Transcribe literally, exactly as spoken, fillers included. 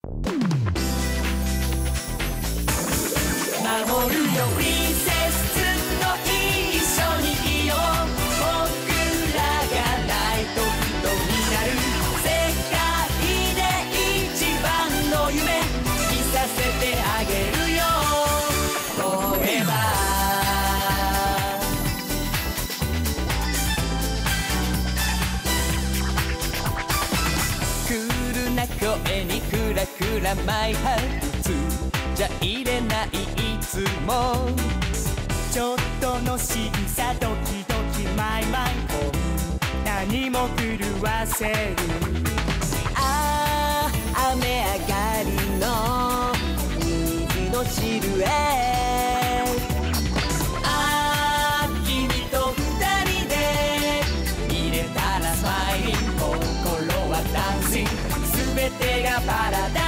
守るよプリンセスずっと一緒にいよう。僕らがないと人になる。世界で一番の夢見させてあげるよ。Forever声にクラクラマイハーツじゃ入れないいつも。ちょっとのしぐさドキドキマイマイこんなにも狂わせる。ああ雨上がりの虹のシルエット。ああ君と二人で入れたらスマイリン心はダンシング全てがパラダイス。